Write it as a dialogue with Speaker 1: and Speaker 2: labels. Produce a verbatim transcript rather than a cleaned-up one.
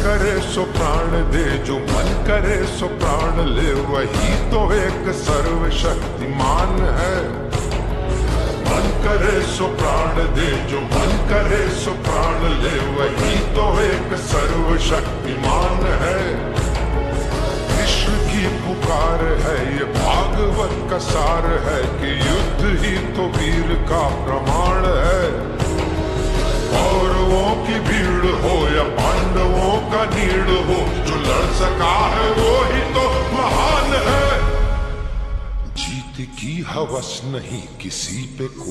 Speaker 1: करे सो प्राण दे, जो मन करे सो प्राण ले, वही तो एक सर्वशक्तिमान है। मन करे सो प्राण दे, जो मन करे सो प्राण ले, वही तो एक सर्वशक्तिमान है। कृष्ण की पुकार है, ये भागवत का सार है कि युद्ध ही तो वीर का प्रमाण है। कौरवों की भीड़ हो या पांडवों का नीड़ हो, जो लड़ सका है वो ही तो महान है। जीत की हवस नहीं किसी पे